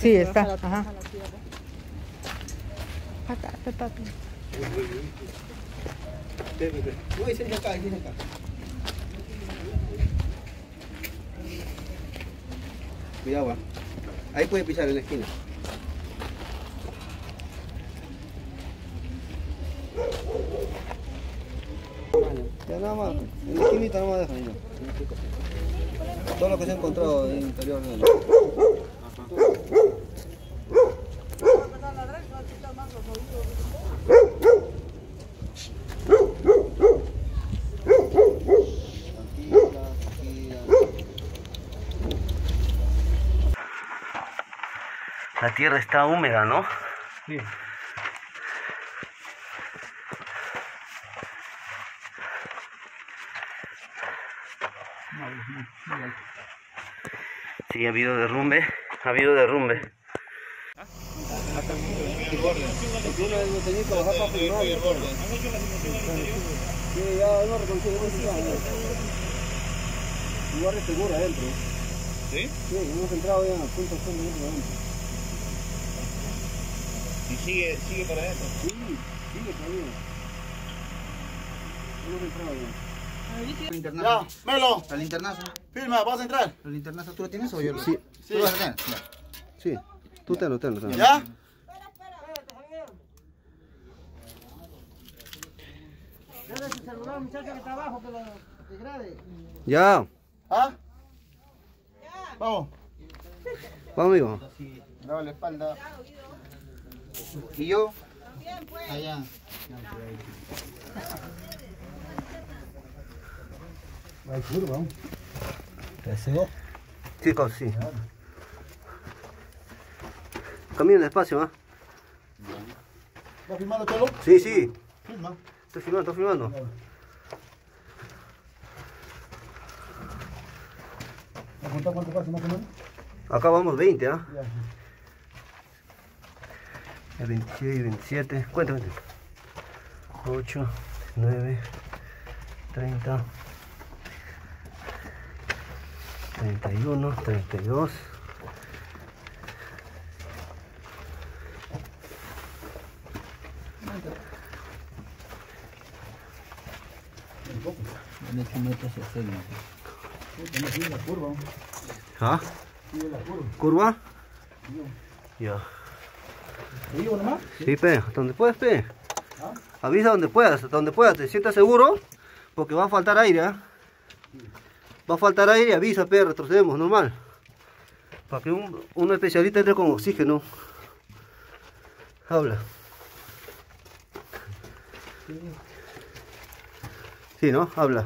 Sí, está. Ajá. Acá, papi. No, ese es acá, ese es acá. Cuidado, va. Ahí puede pisar en la esquina. Ya nada más, en la esquinita no me dejan ya. Todo lo que se ha encontrado en el interior de él. La tierra está húmeda, ¿no? Sí. Sí, ha habido derrumbe. Ha habido derrumbe. Lugar seguro adentro. ¿Sí? Sí, hemos entrado ya a punto de adentro. ¿Y sigue para adentro? Sí, sigue todavía. Hemos entrado ya. Ya, Melo, ¿Al internazo? firma, ¿vas a entrar? ¿El internazo tú lo tienes o yo lo? Sí. ¿Tú lo vas a tener? Sí, tú tenlo. ¿Ya? Ya. ¿Ah? Vamos. Vamos, amigo. Graba la espalda. ¿Y yo? Allá. Vai, juro, vamos. Chicos, sí. Caminen despacio, ¿ah? ¿Estás filmando, Cholo? Sí, sí. Filma. Estoy filmando. ¿Me contás cuánto pasa más o menos? Acá vamos 20, ¿ah? Ya. El 26, 27. Cuenta. 8, 9, 30, 31, 32. Han hecho metros 60. Sigue la curva. ¿Ah? Sigue la curva. ¿Curva? Ya. ¿Te digo nomás? Sí, pe. Donde puedas, pe. Avisa donde puedas. Te sientas seguro. Porque va a faltar aire, ¿ah? Va a faltar aire, avisa, pe. Retrocedemos, normal. Para que un especialista entre con oxígeno. Habla. Sí, ¿no? Habla.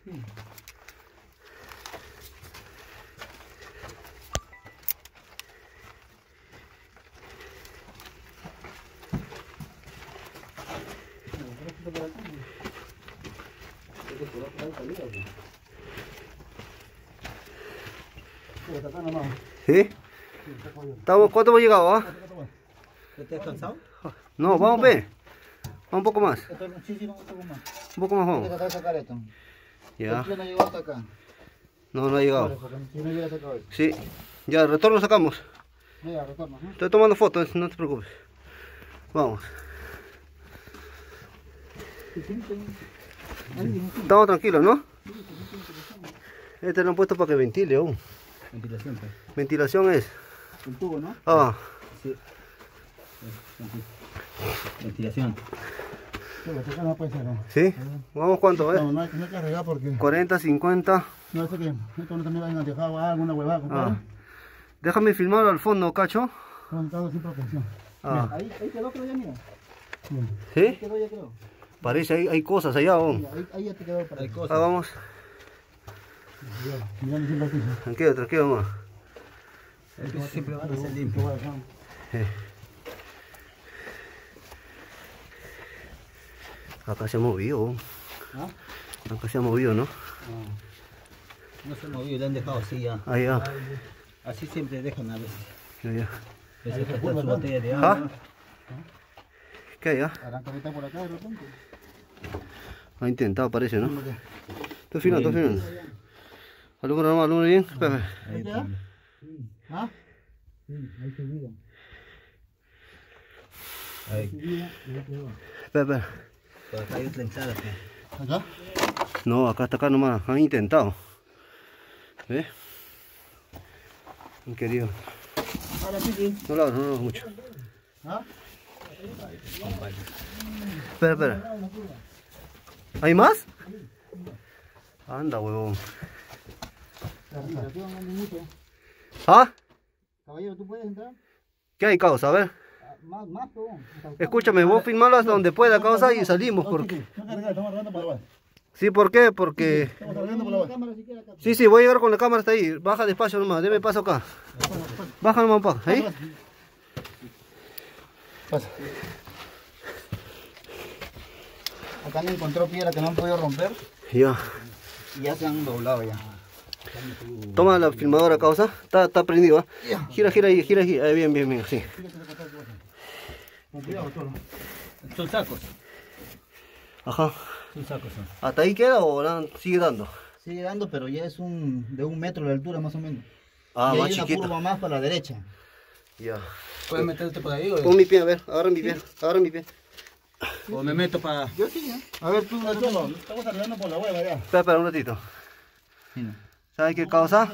¿Sí? ¿Cuánto hemos llegado? ¿Ah? ¿Estás cansado? No, vamos, ve. Vamos un poco más. Sí, vamos un poco más. Un poco más Hay que vamos. tratar de sacar esto. Ya. El tío no llegó hasta acá. No ha llegado. Porque si no hubiera sacado esto. Sí. Ya, el retorno sacamos. Mira, retorno. Estoy tomando fotos, no te preocupes. Vamos. Estamos tranquilos, ¿no? Este lo han puesto para que ventile aún. Ventilación, pues. Ventilación es. El tubo, ¿no? Ah, Sí. Ventilación. Cholo, acá no puede ser, ¿no? ¿sí? Vamos, ¿cuánto es? No hay que arriesgar porque... 40, 50. No sé que esto no también vayan a dejar alguna huevada, compadre. Déjame filmarlo al fondo, cacho. Son todos sin protección. Ah, Ahí quedó, creo ya, mira. Bien. ¿sí? Quedó, ya quedó. Parece, hay cosas allá aún. Mira, ahí ya te quedó para ahí. Ah, vamos. Mirando siempre aquí. Tranquilo, mamá. Siempre van a ser limpios. Acá se ha movido. ¿Ah? Acá se ha movido, ¿no? No se movió, le han dejado así ya. Allá. Así siempre dejan a veces. Allá. Esa está su botella de agua. ¿Ah? ¿Qué hay? Arranca ahorita por acá de repente. Ha intentado, parece, ¿no? Estoy filmando. ¿Alumno normal, alumno bien? Espera. ¿Ah? Sí, ahí subida. Ahí. Subida y ahí quedó. Espera. Por acá hay otra entrada. ¿Acá? No, acá hasta acá nomás. Han intentado. ¿Ves? Han querido. Ahora sí, sí. No lo abro, no lo abro mucho. ¿Ah? Espera. ¿Hay más? Anda, huevón. ¿Ah? Caballero, ¿tú puedes entrar? ¿Qué hay, causa? A ver. Más, huevón. Escúchame, vos filmalo hasta donde pueda, causa, y salimos. Porque... Estamos cargando por la base. Sí, ¿por qué? Porque... Estamos cargando por la base. Sí, voy a llegar con la cámara hasta ahí. Baja despacio nomás, deme paso acá. Baja nomás un poco. ¿Ahí? Pasa. Acá han encontrado piedra que no han podido romper Ya. y ya se han doblado ya. Toma la filmadora, causa. Está prendido, ¿eh? Gira ahí. Ahí, bien, sí. Con cuidado solo. Son sacos. Ajá. Son sacos. Son. ¿Hasta ahí queda o sigue dando? Sigue dando, pero ya es de 1 metro de altura más o menos. Ah, y más hay una chiquito. curva más para la derecha. Ya. ¿Puedes meterte por ahí o...? Pon mi pie, a ver. Agarra mi pie. O me meto para... Yo sí, ya. A ver, tú. Estamos arreglando por la hueva ya. Espera un ratito. ¿Sabes qué causa?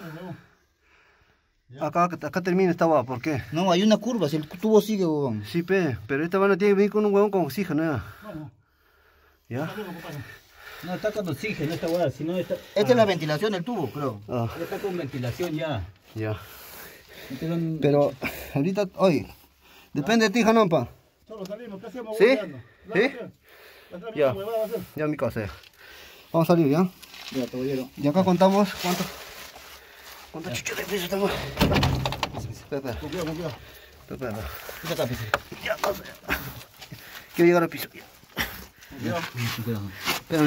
Acá termina esta hueá, ¿por qué? No, hay una curva, si el tubo sigue, huevón. Sí, pero esta vaina tiene que venir con un huevón con oxígeno, ¿ya? No. ¿Ya? No, está con oxígeno esta hueá, si no está... Esta es la ventilación del tubo, creo. Ah, Ya está con ventilación ya. ya. Pero ahorita, oye, depende de ti, Janampa. Solo salimos, ¿qué hacemos? ¿Sí? ¿Sí? Ya. Ya mi casa, ya. Vamos a salir, ¿ya? Ya, caballero. Y acá contamos cuántos chuchos de piso estamos. Espera. Con cuidado. Espera. Acá, pise. Ya, vamos. Quiero llegar al piso. Ya. Cuidado. Espérame,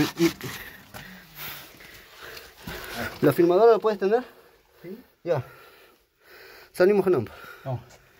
¿La filmadora la puedes tener? Sí. Ya. Salimos, Janampa. Vamos.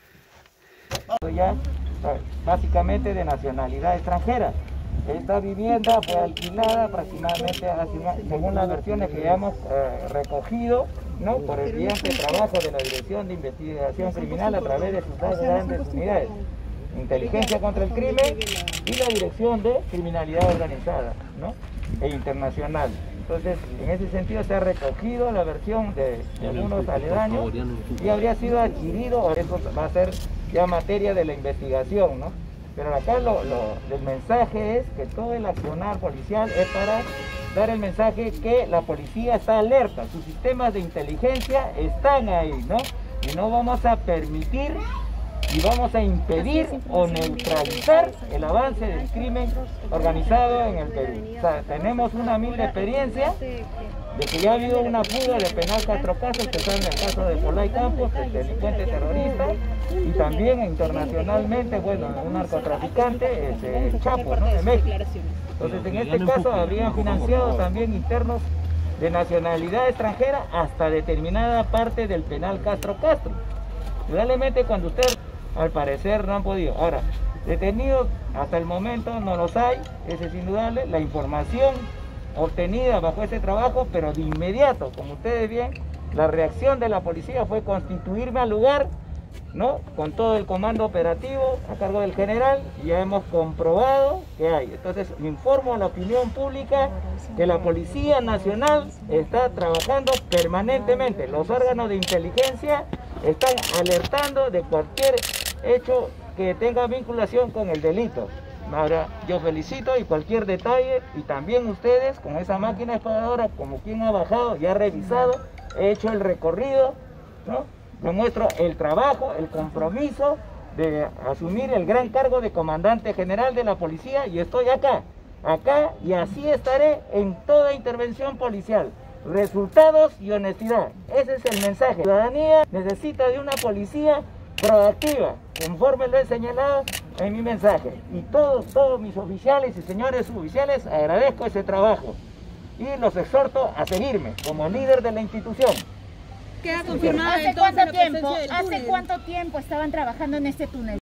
Ya básicamente de nacionalidad extranjera. Esta vivienda fue alquilada aproximadamente, según las versiones que ya hemos recogido, ¿no?, por el brillante trabajo de la Dirección de Investigación Criminal a través de sus dos grandes unidades, Inteligencia contra el Crimen y la Dirección de Criminalidad Organizada, ¿no?, e Internacional. Entonces, en ese sentido se ha recogido la versión de algunos aledaños y habría sido adquirido, eso va a ser ya materia de la investigación, ¿no? Pero acá el mensaje es que todo el accionar policial es para dar el mensaje que la policía está alerta, sus sistemas de inteligencia están ahí, ¿no? Y no vamos a permitir y vamos a impedir o neutralizar el avance del crimen organizado en el Perú. O sea, tenemos una mil experiencia de que ya ha habido una fuga de penal Castro Castro, que está en el caso de Polay Campos, el delincuente terrorista, y también internacionalmente, bueno, un narcotraficante, el Chapo, ¿no?, de México. Entonces, en este caso habrían financiado también internos de nacionalidad extranjera hasta determinada parte del penal Castro Castro. Realmente cuando usted, al parecer, no han podido. Ahora, detenidos hasta el momento no los hay, eso es indudable. La información obtenida bajo ese trabajo, pero de inmediato, como ustedes ven, la reacción de la policía fue constituirme al lugar, ¿no?, con todo el comando operativo a cargo del general, y ya hemos comprobado que hay. Entonces, informo a la opinión pública que la Policía Nacional está trabajando permanentemente. Los órganos de inteligencia están alertando de cualquier hecho que tenga vinculación con el delito. Ahora, yo felicito y cualquier detalle, y también ustedes con esa máquina expadadora, como quien ha bajado y ha revisado, he hecho el recorrido, ¿no?, demuestro el trabajo, el compromiso de asumir el gran cargo de comandante general de la policía, y estoy acá, y así estaré en toda intervención policial. Resultados y honestidad, ese es el mensaje. La ciudadanía necesita de una policía proactiva, conforme lo he señalado en mi mensaje, y todos mis oficiales y señores suboficiales, agradezco ese trabajo y los exhorto a seguirme como líder de la institución. Queda confirmada entonces la presencia del túnel. ¿Hace cuánto tiempo estaban trabajando en este túnel?